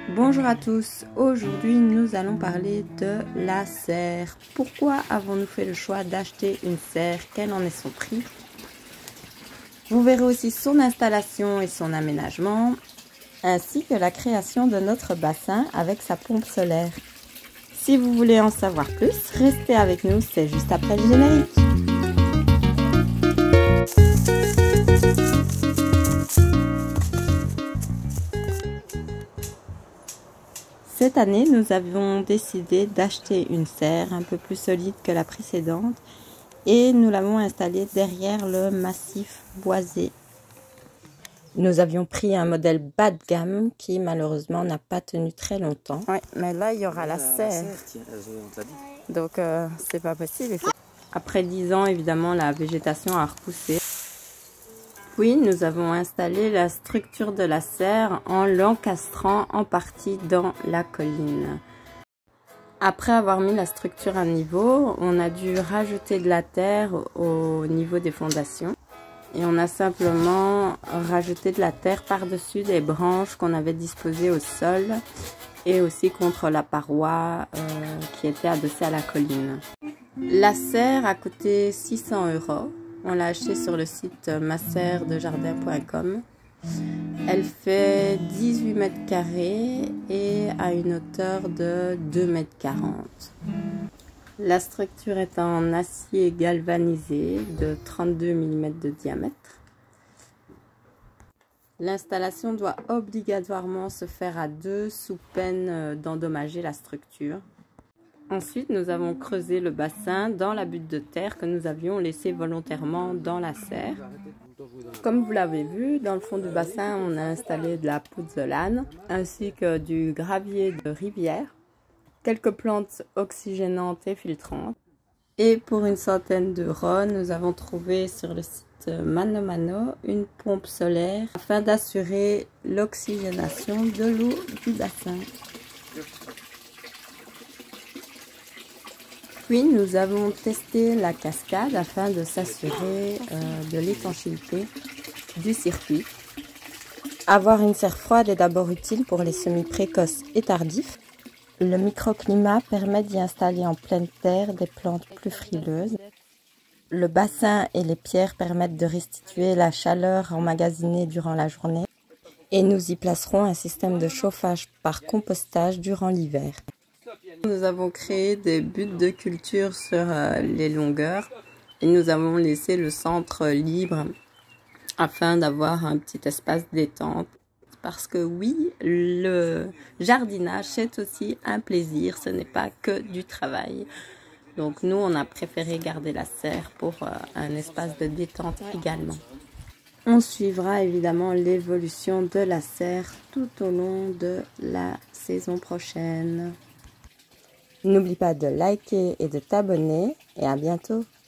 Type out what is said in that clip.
Bonjour à tous, aujourd'hui nous allons parler de la serre. Pourquoi avons-nous fait le choix d'acheter une serre? Quel en est son prix? Vous verrez aussi son installation et son aménagement, ainsi que la création de notre bassin avec sa pompe solaire. Si vous voulez en savoir plus, restez avec nous, c'est juste après le générique. Cette année, nous avions décidé d'acheter une serre un peu plus solide que la précédente et nous l'avons installée derrière le massif boisé. Nous avions pris un modèle bas de gamme qui malheureusement n'a pas tenu très longtemps. Oui, mais là il y aura la serre. Donc c'est pas possible. Après 10 ans, évidemment, la végétation a repoussé. Puis nous avons installé la structure de la serre en l'encastrant en partie dans la colline. Après avoir mis la structure à niveau, on a dû rajouter de la terre au niveau des fondations. Et on a simplement rajouté de la terre par-dessus des branches qu'on avait disposées au sol et aussi contre la paroi qui était adossée à la colline. La serre a coûté 600 €. On l'a achetée sur le site maserredejardin.com. Elle fait 18 mètres carrés et a une hauteur de 2,40 m. La structure est en acier galvanisé de 32 mm de diamètre. L'installation doit obligatoirement se faire à deux sous peine d'endommager la structure. Ensuite, nous avons creusé le bassin dans la butte de terre que nous avions laissé volontairement dans la serre. Comme vous l'avez vu, dans le fond du bassin, on a installé de la pouzzolane ainsi que du gravier de rivière, quelques plantes oxygénantes et filtrantes. Et pour une centaine d'euros, nous avons trouvé sur le site Mano Mano une pompe solaire afin d'assurer l'oxygénation de l'eau du bassin. Puis nous avons testé la cascade afin de s'assurer de l'étanchéité du circuit. Avoir une serre froide est d'abord utile pour les semis précoces et tardifs. Le microclimat permet d'y installer en pleine terre des plantes plus frileuses. Le bassin et les pierres permettent de restituer la chaleur emmagasinée durant la journée. Et nous y placerons un système de chauffage par compostage durant l'hiver. Nous avons créé des buttes de culture sur les longueurs et nous avons laissé le centre libre afin d'avoir un petit espace détente. Parce que oui, le jardinage c'est aussi un plaisir, ce n'est pas que du travail. Donc nous on a préféré garder la serre pour un espace de détente également. On suivra évidemment l'évolution de la serre tout au long de la saison prochaine. N'oublie pas de liker et de t'abonner et à bientôt.